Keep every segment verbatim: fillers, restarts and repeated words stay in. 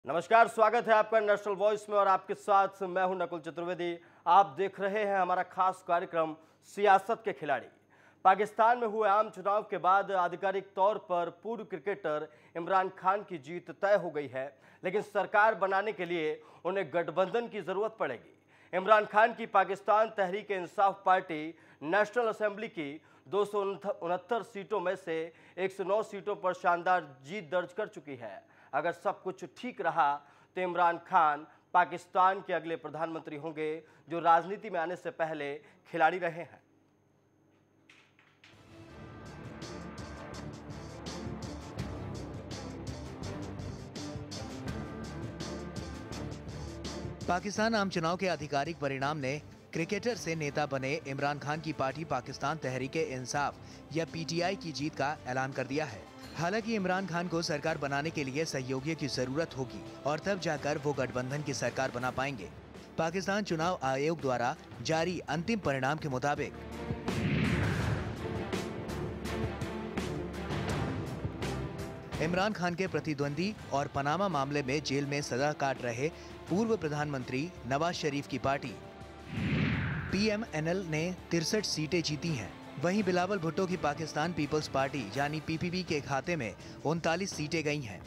नमस्कार, स्वागत है आपका नेशनल वॉइस में और आपके साथ मैं हूं नकुल चतुर्वेदी। आप देख रहे हैं हमारा खास कार्यक्रम सियासत के खिलाड़ी। पाकिस्तान में हुए आम चुनाव के बाद आधिकारिक तौर पर पूर्व क्रिकेटर इमरान खान की जीत तय हो गई है, लेकिन सरकार बनाने के लिए उन्हें गठबंधन की जरूरत पड़ेगी। इमरान खान की Pakistan Tehreek Insaf party national assembly की दो सौ उनहत्तर सीटों में से एक सौ नौ सीटों पर शानदार जीत दर्ज कर चुकी है। अगर सब कुछ ठीक रहा तो इमरान खान पाकिस्तान के अगले प्रधानमंत्री होंगे, जो राजनीति में आने से पहले खिलाड़ी रहे हैं। पाकिस्तान आम चुनाव के आधिकारिक परिणाम ने क्रिकेटर से नेता बने इमरान खान की पार्टी पाकिस्तान तहरीक इंसाफ या पीटीआई की जीत का ऐलान कर दिया है। हालांकि इमरान खान को सरकार बनाने के लिए सहयोगियों की जरूरत होगी और तब जाकर वो गठबंधन की सरकार बना पाएंगे। पाकिस्तान चुनाव आयोग द्वारा जारी अंतिम परिणाम के मुताबिक इमरान खान के प्रतिद्वंदी और पनामा मामले में जेल में सजा काट रहे पूर्व प्रधानमंत्री नवाज शरीफ की पार्टी पीएमएनएल ने तिरसठ सीटें जीती हैं। वहीं बिलावल भुट्टो की पाकिस्तान पीपल्स पार्टी यानी पीपीपी के खाते में उनतालीस सीटें गई हैं।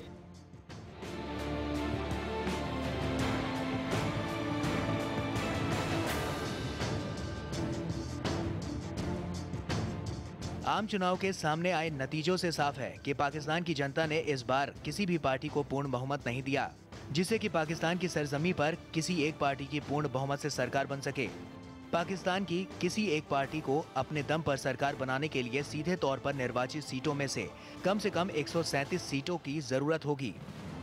आम चुनाव के सामने आए नतीजों से साफ है कि पाकिस्तान की जनता ने इस बार किसी भी पार्टी को पूर्ण बहुमत नहीं दिया, जिससे कि पाकिस्तान की सरजमी पर किसी एक पार्टी की पूर्ण बहुमत से सरकार बन सके। पाकिस्तान की किसी एक पार्टी को अपने दम पर सरकार बनाने के लिए सीधे तौर पर निर्वाचित सीटों में से कम से कम एक सौ सैंतीस सीटों की जरूरत होगी।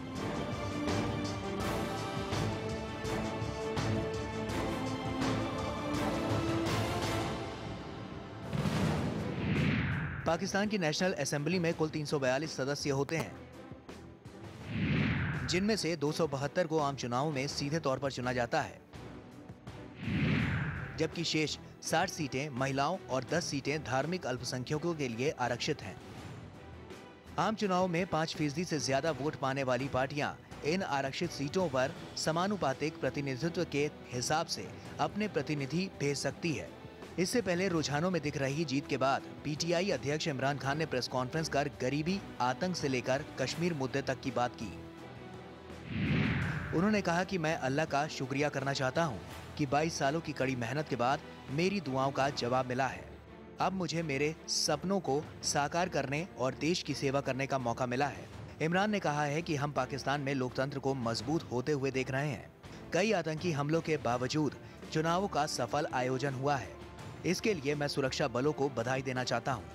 पाकिस्तान की नेशनल असेंबली में कुल तीन सौ बयालीस सदस्य होते हैं, जिनमें से दो सौ बहत्तर को आम चुनाव में सीधे तौर पर चुना जाता है, जबकि शेष साठ सीटें महिलाओं और दस सीटें धार्मिक अल्पसंख्यकों के लिए आरक्षित हैं। आम चुनाव में पाँच फीसदी से ज्यादा वोट पाने वाली पार्टियां इन आरक्षित सीटों पर समानुपातिक प्रतिनिधित्व के हिसाब से अपने प्रतिनिधि भेज सकती है। इससे पहले रुझानों में दिख रही जीत के बाद पीटीआई अध्यक्ष इमरान खान ने प्रेस कॉन्फ्रेंस कर गरीबी, आतंक से लेकर कश्मीर मुद्दे तक की बात की। उन्होंने कहा कि मैं अल्लाह का शुक्रिया करना चाहता हूं कि बाईस सालों की कड़ी मेहनत के बाद मेरी दुआओं का जवाब मिला है। अब मुझे मेरे सपनों को साकार करने और देश की सेवा करने का मौका मिला है। इमरान ने कहा है कि हम पाकिस्तान में लोकतंत्र को मजबूत होते हुए देख रहे हैं। कई आतंकी हमलों के बावजूद चुनावों का सफल आयोजन हुआ है। इसके लिए मैं सुरक्षा बलों को बधाई देना चाहता हूं।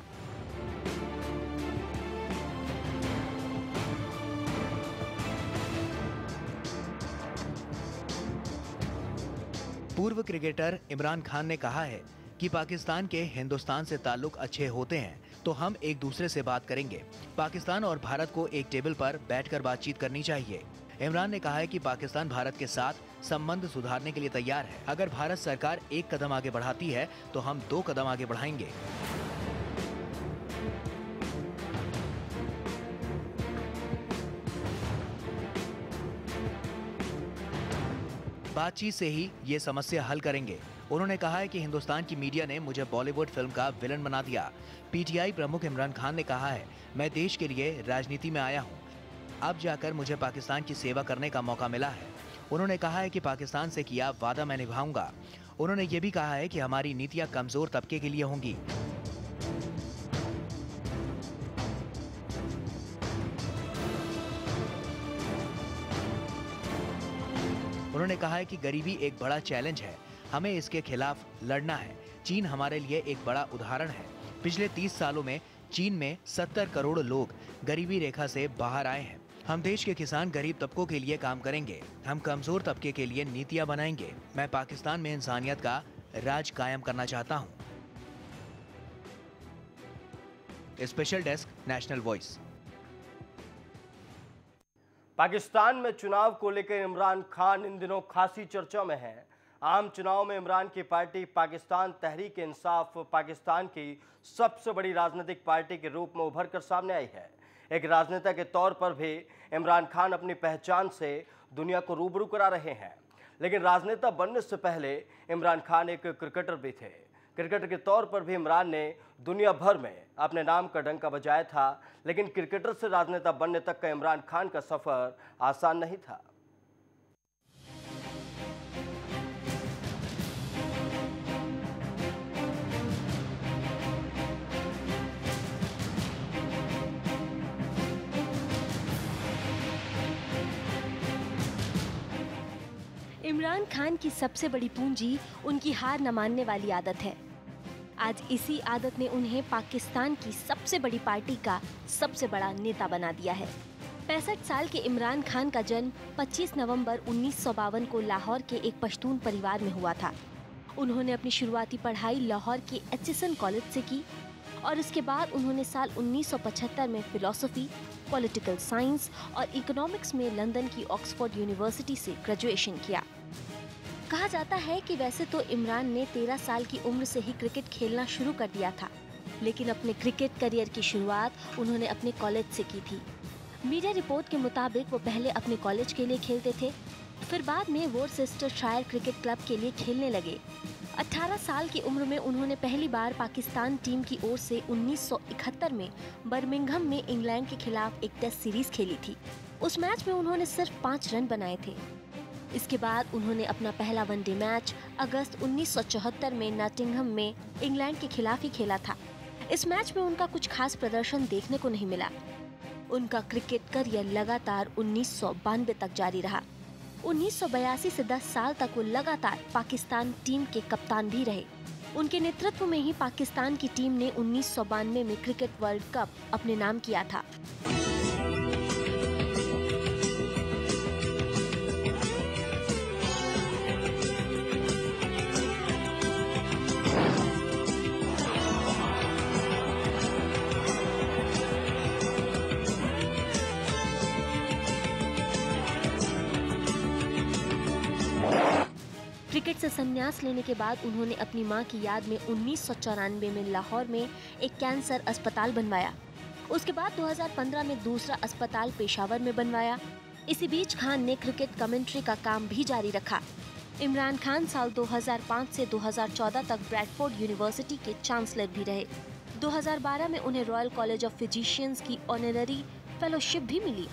पूर्व क्रिकेटर इमरान खान ने कहा है कि पाकिस्तान के हिंदुस्तान से ताल्लुक अच्छे होते हैं तो हम एक दूसरे से बात करेंगे। पाकिस्तान और भारत को एक टेबल पर बैठकर बातचीत करनी चाहिए। इमरान ने कहा है कि पाकिस्तान भारत के साथ संबंध सुधारने के लिए तैयार है। अगर भारत सरकार एक कदम आगे बढ़ाती है तो हम दो कदम आगे बढ़ाएंगे। बातचीत से ही ये समस्या हल करेंगे। उन्होंने कहा है कि हिंदुस्तान की मीडिया ने मुझे बॉलीवुड फिल्म का विलन बना दिया। पीटीआई प्रमुख इमरान खान ने कहा है, मैं देश के लिए राजनीति में आया हूं। अब जाकर मुझे पाकिस्तान की सेवा करने का मौका मिला है। उन्होंने कहा है कि पाकिस्तान से किया वादा मैं निभाऊंगा। उन्होंने ये भी कहा है कि हमारी नीतियां कमजोर तबके के लिए होंगी। उन्होंने कहा है कि गरीबी एक बड़ा चैलेंज है, हमें इसके खिलाफ लड़ना है। चीन हमारे लिए एक बड़ा उदाहरण है। पिछले तीस सालों में चीन में सत्तर करोड़ लोग गरीबी रेखा से बाहर आए हैं। हम देश के किसान गरीब तबकों के लिए काम करेंगे। हम कमजोर तबके के लिए नीतियां बनाएंगे। मैं पाकिस्तान में इंसानियत का राज कायम करना चाहता हूं। Special desk, national voice. Pakistan में चुनाव को लेकर इमरान खान इन दिनों खासी चर्चा में है। आम चुनाव में इमरान की पार्टी पाकिस्तान तहरीक इंसाफ पाकिस्तान की सबसे बड़ी राजनीतिक पार्टी के रूप में उभर कर सामने आई है। एक राजनेता के तौर पर भी इमरान खान अपनी पहचान से दुनिया को रूबरू करा रहे हैं। लेकिन राजनेता बनने से पहले इमरान खान एक क्रिकेटर भी थे। क्रिकेटर के तौर पर भी इमरान ने दुनिया भर में अपने नाम का डंका बजाया था। लेकिन क्रिकेटर से राजनेता बनने तक का इमरान खान का सफर आसान नहीं था। इमरान खान की सबसे बड़ी पूंजी उनकी हार न मानने वाली आदत है। आज इसी आदत ने उन्हें पाकिस्तान की सबसे बड़ी पार्टी का सबसे बड़ा नेता बना दिया है। पैंसठ साल के इमरान खान का जन्म पच्चीस नवंबर उन्नीस सौ बावन को लाहौर के एक पश्तून परिवार में हुआ था। उन्होंने अपनी शुरुआती पढ़ाई लाहौर के एच एस एन कॉलेज से की और इसके बाद उन्होंने साल उन्नीस सौ पचहत्तर में फिलॉसफी, पॉलिटिकल साइंस और इकोनॉमिक्स में लंदन की ऑक्सफोर्ड यूनिवर्सिटी से ग्रेजुएशन किया। कहा जाता है कि वैसे तो इमरान ने तेरह साल की उम्र से ही क्रिकेट खेलना शुरू कर दिया था, लेकिन अपने क्रिकेट करियर की शुरुआत उन्होंने अपने कॉलेज से की थी। मीडिया रिपोर्ट के मुताबिक वो पहले अपने कॉलेज के लिए खेलते थे, फिर बाद में वोरचेस्टरशायर क्रिकेट क्लब के लिए खेलने लगे। अठारह साल की उम्र में उन्होंने पहली बार पाकिस्तान टीम की ओर से उन्नीस सौ इकहत्तर में बर्मिंघम में इंग्लैंड के खिलाफ एक टेस्ट सीरीज खेली थी। उस मैच में उन्होंने सिर्फ पाँच रन बनाए थे। इसके बाद उन्होंने अपना पहला वनडे मैच अगस्त उन्नीस सौ चौहत्तर में नॉटिंघम में इंग्लैंड के खिलाफ ही खेला था। इस मैच में उनका कुछ खास प्रदर्शन देखने को नहीं मिला। उनका क्रिकेट करियर लगातार उन्नीस सौ बानवे तक जारी रहा। उन्नीस सौ बयासी से दस साल तक वो लगातार पाकिस्तान टीम के कप्तान भी रहे। उनके नेतृत्व में ही पाकिस्तान की टीम ने उन्नीस सौ बानवे में क्रिकेट वर्ल्ड कप अपने नाम किया था। क्रिकेट से संन्यास लेने के बाद उन्होंने अपनी मां की याद में उन्नीस सौ चौरानवे में लाहौर में एक कैंसर अस्पताल बनवाया। उसके बाद दो हज़ार पंद्रह में दूसरा अस्पताल पेशावर में बनवाया। इसी बीच खान ने क्रिकेट कमेंट्री का काम भी जारी रखा। इमरान खान साल दो हज़ार पाँच से दो हज़ार चौदह तक ब्रैडफोर्ड यूनिवर्सिटी के चांसलर भी रहे। दो हज़ार बारह में उन्हें रॉयल कॉलेज ऑफ फिजिशियंस की ऑनररी फेलोशिप भी मिली।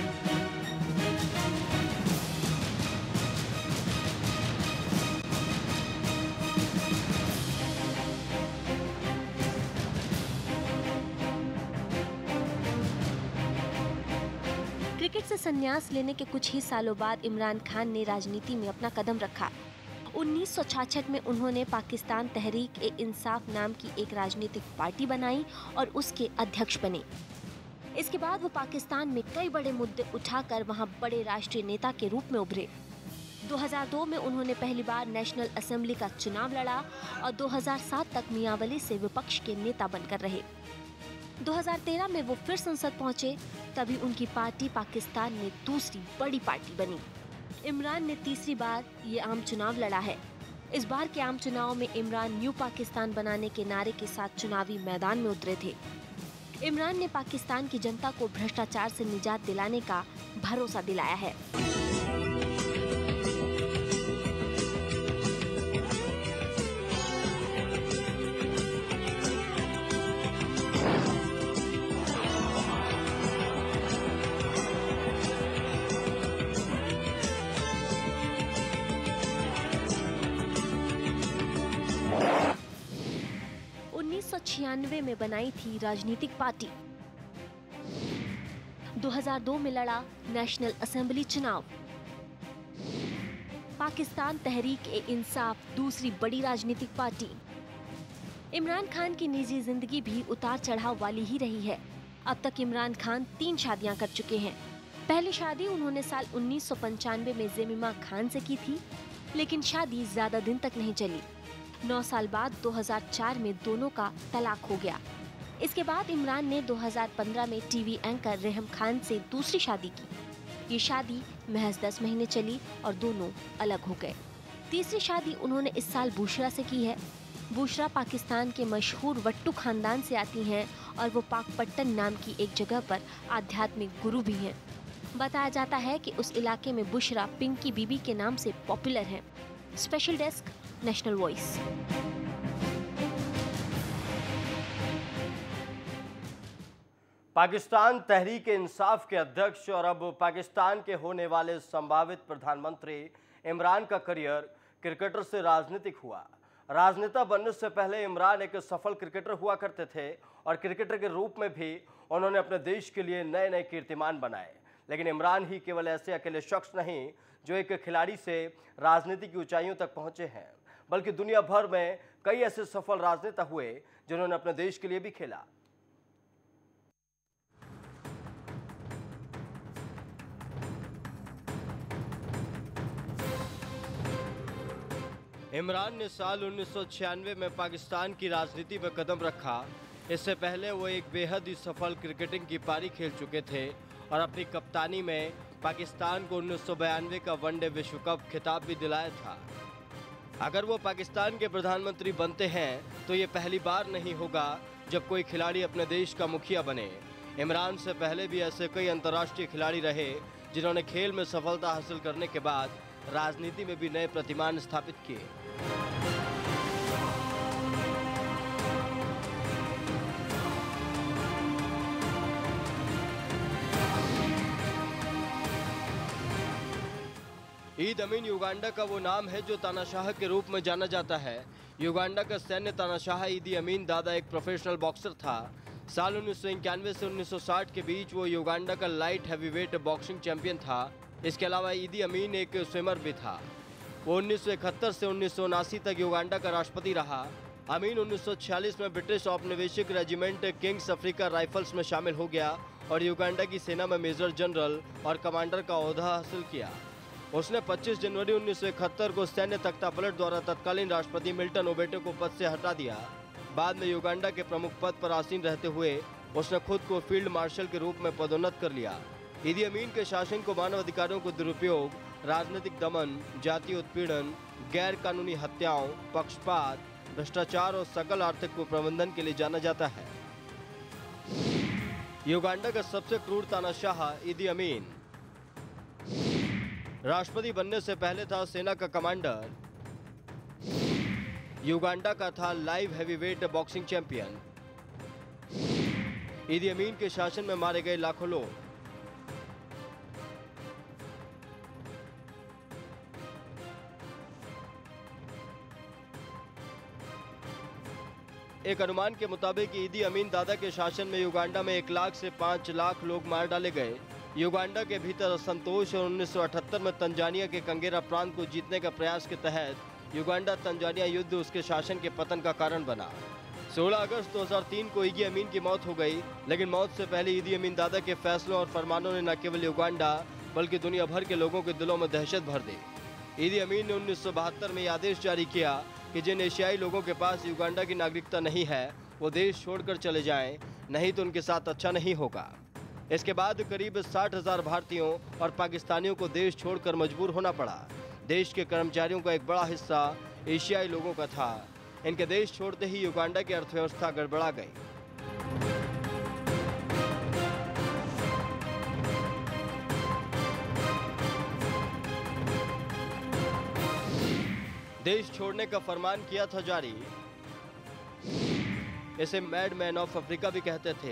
क्रिकेट से संन्यास लेने के कुछ ही सालों बाद इमरान खान ने राजनीति में अपना कदम रखा। उन्नीस सौ छियासठ में उन्होंने पाकिस्तान तहरीक ए इंसाफ नाम की एक राजनीतिक पार्टी बनाई और उसके अध्यक्ष बने। इसके बाद वो पाकिस्तान में कई बड़े मुद्दे उठाकर वहां बड़े राष्ट्रीय नेता के रूप में उभरे। दो हज़ार दो में उन्होंने पहली बार नेशनल असेंबली का चुनाव लड़ा और दो हज़ार सात तक मियांवली से विपक्ष के नेता बनकर रहे। दो हज़ार तेरह में वो फिर संसद पहुंचे, तभी उनकी पार्टी पाकिस्तान में दूसरी बड़ी पार्टी बनी। इमरान ने तीसरी बार ये आम चुनाव लड़ा है। इस बार के आम चुनाव में इमरान न्यू पाकिस्तान बनाने के नारे के साथ चुनावी मैदान में उतरे थे। इमरान ने पाकिस्तान की जनता को भ्रष्टाचार से निजात दिलाने का भरोसा दिलाया है। उन्नीस सौ छियानवे में बनाई थी राजनीतिक पार्टी। दो हज़ार दो में लड़ा नेशनल असेंबली चुनाव। पाकिस्तान तहरीक ए इंसाफ दूसरी बड़ी राजनीतिक पार्टी। इमरान खान की निजी जिंदगी भी उतार चढ़ाव वाली ही रही है। अब तक इमरान खान तीन शादियां कर चुके हैं। पहली शादी उन्होंने साल उन्नीस सौ पंचानवे में जेमिमा खान से की थी, लेकिन शादी ज्यादा दिन तक नहीं चली। नौ साल बाद दो हज़ार चार में दोनों का तलाक हो गया। इसके बाद इमरान ने दो हज़ार पंद्रह में टीवी एंकर रहम खान से दूसरी शादी की। ये शादी महज दस महीने चली और दोनों अलग हो गए। तीसरी शादी उन्होंने इस साल बुशरा से की है। बुशरा पाकिस्तान के मशहूर वट्टू खानदान से आती हैं और वो पाकपट्टन नाम की एक जगह पर आध्यात्मिक गुरु भी हैं। बताया जाता है कि उस इलाके में बुशरा पिंकी बीबी के नाम से पॉपुलर हैं। Special desk, national voice. Pakistan Tehreek Insaf के अध्यक्ष और अब पाकिस्तान के होने वाले संभावित प्रधानमंत्री इमरान का करियर क्रिकेटर से राजनीतिक हुआ। राजनेता बनने से पहले इमरान एक सफल क्रिकेटर हुआ करते थे और क्रिकेटर के रूप में भी उन्होंने अपने देश के लिए नए नए कीर्तिमान बनाए। लेकिन इमरान ही केवल ऐसे अकेले शख्स नहीं जो एक खिलाड़ी से राजनीति की ऊंचाइयों तक पहुंचे हैं, बल्कि दुनिया भर में कई ऐसे सफल राजनेता हुए जिन्होंने अपने देश के लिए भी खेला। इमरान ने साल उन्नीस सौ छियानवे में पाकिस्तान की राजनीति में कदम रखा। इससे पहले वो एक बेहद ही सफल क्रिकेटिंग की पारी खेल चुके थे और अपनी कप्तानी में पाकिस्तान को उन्नीस सौ बयानवे का वनडे विश्व कप खिताब भी दिलाया था। अगर वो पाकिस्तान के प्रधानमंत्री बनते हैं तो ये पहली बार नहीं होगा जब कोई खिलाड़ी अपने देश का मुखिया बने। इमरान से पहले भी ऐसे कई अंतर्राष्ट्रीय खिलाड़ी रहे जिन्होंने खेल में सफलता हासिल करने के बाद राजनीति में भी नए प्रतिमान स्थापित किए। ईद अमीन युगांडा का वो नाम है जो तानाशाह के रूप में जाना जाता है। युगांडा का सैन्य तानाशाह ईदी अमीन दादा एक प्रोफेशनल बॉक्सर था। साल उन्नीस सौ इक्यानवे से उन्नीस सौ साठ के बीच वो युगांडा का लाइट हैवीवेट बॉक्सिंग चैंपियन था। इसके अलावा ईदी अमीन एक स्विमर भी था। वो उन्नीस सौ इकहत्तर से उन्नीस सौ उनासी तक युगांडा का राष्ट्रपति रहा। अमीन उन्नीस सौ छियालीस में ब्रिटिश औपनिवेशिक रेजिमेंट किंग्स अफ्रीका राइफल्स में शामिल हो गया और युगांडा की सेना में मेजर जनरल और कमांडर का ओहदा हासिल किया। उसने पच्चीस जनवरी उन्नीस सौ इकहत्तर को सैन्य तख्तापलट द्वारा तत्कालीन राष्ट्रपति मिल्टन ओबेटे को पद से हटा दिया। बाद में युगांडा के प्रमुख पद पर आसीन रहते हुए उसने खुद को फील्ड मार्शल के रूप में पदोन्नत कर लिया। ईदी अमीन के शासन को मानव अधिकारों को दुरुपयोग, राजनीतिक दमन, जातीय उत्पीड़न, गैर कानूनी हत्याओं, पक्षपात, भ्रष्टाचार और सकल आर्थिक कुप्रबंधन के लिए जाना जाता है। युगांडा का सबसे क्रूर तानाशाह ईदी अमीन राष्ट्रपति बनने से पहले था सेना का कमांडर। युगांडा का था लाइव हैवीवेट बॉक्सिंग चैंपियन। ईदी अमीन के शासन में मारे गए लाखों लोग। एक अनुमान के मुताबिक ईदी अमीन दादा के शासन में युगांडा में एक लाख से पांच लाख लोग मार डाले गए। युगांडा के भीतर असंतोष और उन्नीस सौ अठहत्तर में तंजानिया के कंगेरा प्रांत को जीतने का प्रयास के तहत युगांडा तंजानिया युद्ध उसके शासन के पतन का कारण बना। सोलह अगस्त दो हज़ार तीन को ईदी अमीन की मौत हो गई, लेकिन मौत से पहले ईदी अमीन दादा के फैसलों और फरमानों ने न केवल युगांडा बल्कि दुनिया भर के लोगों के दिलों में दहशत भर दी। ईदी अमीन ने उन्नीस सौ बहत्तर में यह आदेश जारी किया कि जिन एशियाई लोगों के पास युगांडा की नागरिकता नहीं है वो देश छोड़कर चले जाएं, नहीं तो उनके साथ अच्छा नहीं होगा। इसके बाद करीब साठ हजार भारतीयों और पाकिस्तानियों को देश छोड़कर मजबूर होना पड़ा। देश के कर्मचारियों का एक बड़ा हिस्सा एशियाई लोगों का था। इनके देश छोड़ते ही युगांडा की अर्थव्यवस्था गड़बड़ा गई। देश छोड़ने का फरमान किया था जारी। इसे मैड मैन ऑफ अफ्रीका भी कहते थे।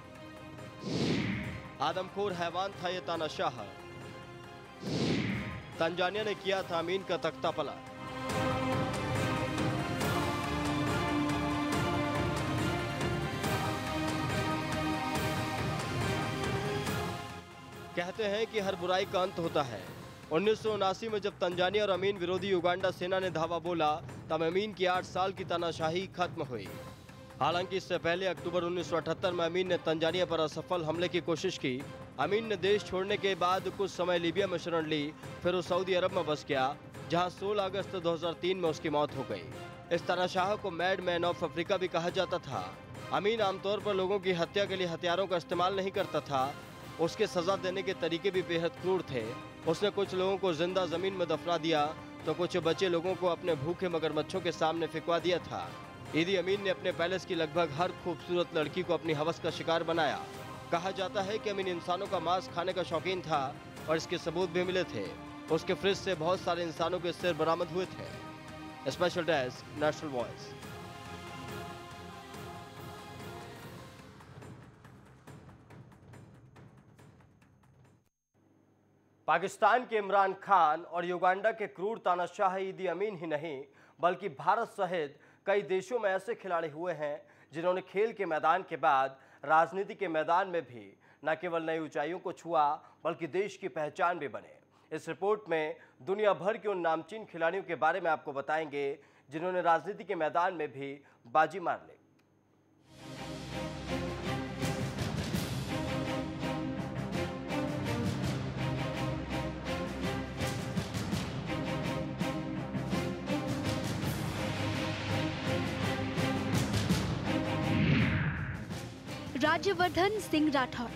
आदमखोर हैवान था ये तानाशाह। तंजानिया ने किया था अमीन का तख्ता पलट। कहते हैं कि हर बुराई का अंत होता है। उन्नीस सौ उनासी में जब तंजानिया और अमीन विरोधी युगांडा सेना ने धावा बोला तब अमीन की आठ साल की तानाशाही खत्म हुई। हालांकि इससे पहले अक्टूबर उन्नीस सौ अठहत्तर में अमीन ने तंजानिया पर असफल हमले की कोशिश की। अमीन ने देश छोड़ने के बाद कुछ समय लीबिया में शरण ली, फिर वो सऊदी अरब में बस गया, जहां सोलह अगस्त दो हज़ार तीन में उसकी मौत हो गई। इस तानाशाह को मैड मैन ऑफ अफ्रीका भी कहा जाता था। अमीन आमतौर पर लोगों की हत्या के लिए हथियारों का इस्तेमाल नहीं करता था। उसके सजा देने के तरीके भी बेहद क्रूर थे। उसने कुछ लोगों को जिंदा जमीन में दफना दिया तो कुछ बचे लोगों को अपने भूखे मगरमच्छों के सामने फेंकवा दिया था। ईदी अमीन ने अपने पैलेस की लगभग हर खूबसूरत लड़की को अपनी हवस का शिकार बनाया। कहा जाता है कि अमीन इंसानों का मांस खाने का शौकीन था और इसके सबूत भी मिले थे। उसके फ्रिज से बहुत सारे इंसानों के सिर बरामद हुए थे। Special desk, national voice. Pakistan के इमरान खान और युगांडा के क्रूर तानाशाह ईदी अमीन ही नहीं बल्कि भारत सहित कई देशों में ऐसे खिलाड़ी हुए हैं जिन्होंने खेल के मैदान के बाद राजनीति के मैदान में भी न केवल नई ऊंचाइयों को छुआ बल्कि देश की पहचान भी बने। इस रिपोर्ट में दुनिया भर के उन नामचीन खिलाड़ियों के बारे में आपको बताएंगे जिन्होंने राजनीति के मैदान में भी बाजी मार ली। राज्यवर्धन सिंह राठौर।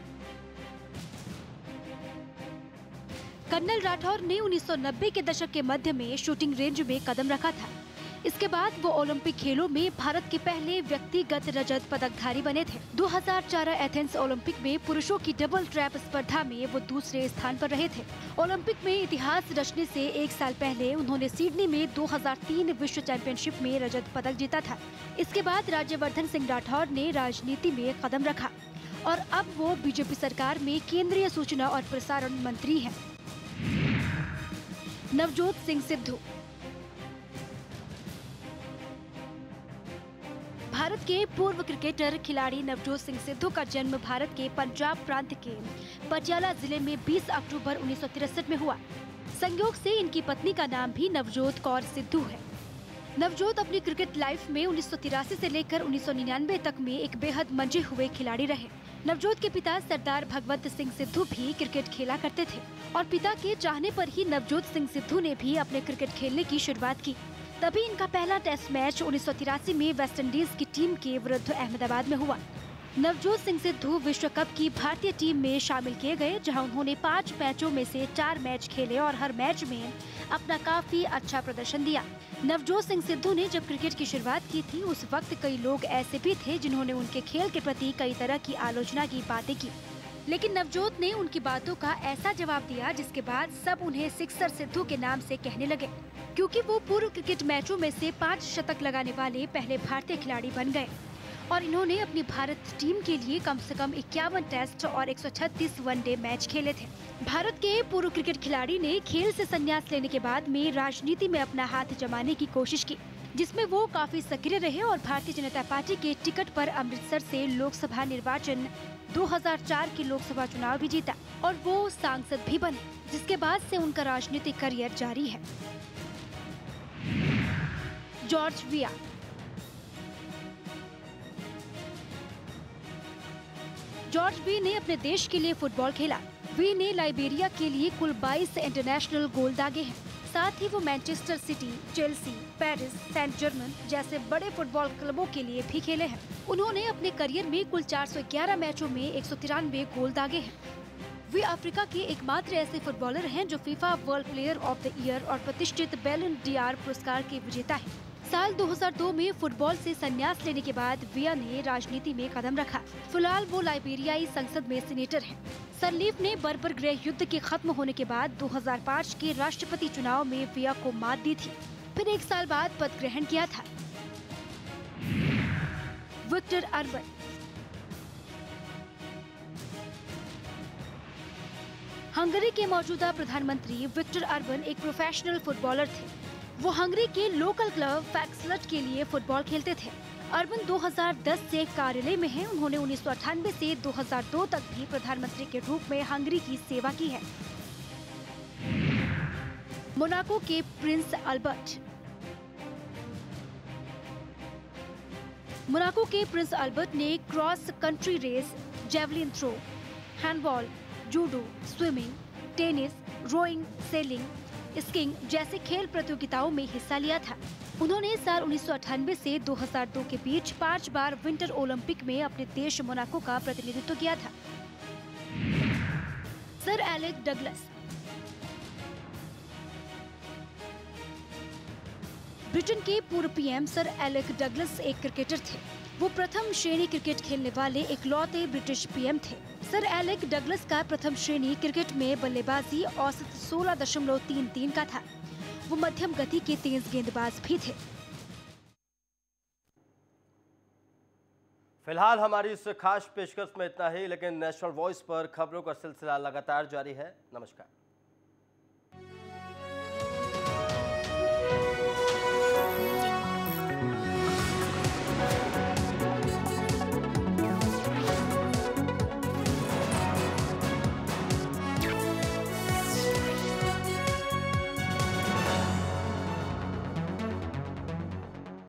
कर्नल राठौर ने उन्नीस सौ नब्बे के दशक के मध्य में शूटिंग रेंज में कदम रखा था। इसके बाद वो ओलंपिक खेलों में भारत के पहले व्यक्तिगत रजत पदकधारी बने थे। दो हज़ार चार एथेंस ओलंपिक में पुरुषों की डबल ट्रैप स्पर्धा में वो दूसरे स्थान पर रहे थे। ओलंपिक में इतिहास रचने से एक साल पहले उन्होंने सिडनी में दो हज़ार तीन विश्व चैंपियनशिप में रजत पदक जीता था। इसके बाद राज्यवर्धन सिंह राठौर ने राजनीति में कदम रखा और अब वो बीजेपी सरकार में केंद्रीय सूचना और प्रसारण मंत्री हैं। नवजोत सिंह सिद्धू। भारत के पूर्व क्रिकेटर खिलाड़ी नवजोत सिंह सिद्धू का जन्म भारत के पंजाब प्रांत के पटियाला जिले में बीस अक्टूबर उन्नीस सौ तिरसठ में हुआ। संयोग से इनकी पत्नी का नाम भी नवजोत कौर सिद्धू है। नवजोत अपनी क्रिकेट लाइफ में उन्नीस सौ तिरासी से लेकर उन्नीस सौ निन्यानवे तक में एक बेहद मंजे हुए खिलाड़ी रहे। नवजोत के पिता सरदार भगवत सिंह सिद्धू भी क्रिकेट खेला करते थे और पिता के चाहने पर ही नवजोत सिंह सिद्धू ने भी अपने क्रिकेट खेलने की शुरुआत की। तभी इनका पहला टेस्ट मैच उन्नीस सौ तिरासी में वेस्टइंडीज की टीम के विरुद्ध अहमदाबाद में हुआ। नवजोत सिंह सिद्धू विश्व कप की भारतीय टीम में शामिल किए गए, जहां उन्होंने पाँच मैचों में से चार मैच खेले और हर मैच में अपना काफी अच्छा प्रदर्शन दिया। नवजोत सिंह सिद्धू ने जब क्रिकेट की शुरुआत की थी उस वक्त कई लोग ऐसे भी थे जिन्होंने उनके खेल के प्रति कई तरह की आलोचना की बातें की, लेकिन नवजोत ने उनकी बातों का ऐसा जवाब दिया जिसके बाद सब उन्हें सिक्सर सिद्धू के नाम से कहने लगे, क्योंकि वो पूर्व क्रिकेट मैचों में से पाँच शतक लगाने वाले पहले भारतीय खिलाड़ी बन गए और इन्होंने अपनी भारत टीम के लिए कम से कम इक्यावन टेस्ट और एक सौ छत्तीस वनडे मैच खेले थे। भारत के पूर्व क्रिकेट खिलाड़ी ने खेल से संन्यास लेने के बाद में राजनीति में अपना हाथ जमाने की कोशिश की, जिसमें वो काफी सक्रिय रहे और भारतीय जनता पार्टी के टिकट पर अमृतसर से लोकसभा निर्वाचन दो हज़ार चार के लोकसभा चुनाव भी जीता और वो सांसद भी बने, जिसके बाद से उनका राजनीतिक करियर जारी है। जॉर्ज विया। जॉर्ज वी ने अपने देश के लिए फुटबॉल खेला। वी ने लाइबेरिया के लिए कुल बाईस इंटरनेशनल गोल दागे हैं। साथ ही वो Manchester City, Chelsea, Paris, Saint Germain जैसे बड़े फुटबॉल क्लबों के लिए भी खेले हैं। उन्होंने अपने करियर में कुल चार सौ ग्यारह मैचों में एक सौ तिरानवे गोल दागे हैं। वे अफ्रीका के एकमात्र ऐसे फुटबॉलर हैं जो FIFA world player of the year और प्रतिष्ठित बैलन डी आर पुरस्कार के विजेता हैं। साल दो हज़ार दो में फुटबॉल से संन्यास लेने के बाद विया ने राजनीति में कदम रखा। फिलहाल वो लाइबेरियाई संसद में सीनेटर हैं। सरलीफ ने बर्बर गृह युद्ध के खत्म होने के बाद दो हज़ार पाँच के राष्ट्रपति चुनाव में विया को मात दी थी, फिर एक साल बाद पद ग्रहण किया था। Victor urban. हंगरी के मौजूदा प्रधानमंत्री विक्टर अर्बन एक प्रोफेशनल फुटबॉलर थे। वो हंगरी के लोकल क्लब फैक्सलट के लिए फुटबॉल खेलते थे। अर्बन दो हज़ार दस से कार्यालय में हैं। उन्होंने उन्नीस सौ अट्ठानवे से दो हज़ार दो तक भी प्रधानमंत्री के रूप में हंगरी की सेवा की है। मोनाको के प्रिंस अल्बर्ट। मोनाको के प्रिंस अल्बर्ट ने cross country race, javelin throw, handball, judo, swimming, tennis, rowing, sailing, skiing जैसे खेल प्रतियोगिताओं में हिस्सा लिया था। उन्होंने साल उन्नीस सौ अट्ठानवे से दो हज़ार दो के बीच पांच बार विंटर ओलंपिक में अपने देश मोनाको का प्रतिनिधित्व किया था। Sir Alec Douglas. ब्रिटेन के पूर्व पीएम सर एलेक डगलस एक क्रिकेटर थे। वो प्रथम श्रेणी क्रिकेट खेलने वाले इकलौते ब्रिटिश पीएम थे। सर एलेक डगलस का प्रथम श्रेणी क्रिकेट में बल्लेबाजी औसत सोलह दशमलव तीन तीन का था। वो मध्यम गति के तेज गेंदबाज भी थे। फिलहाल हमारी इस खास पेशकश में इतना ही, लेकिन नेशनल वॉइस पर खबरों का सिलसिला लगातार जारी है। नमस्कार।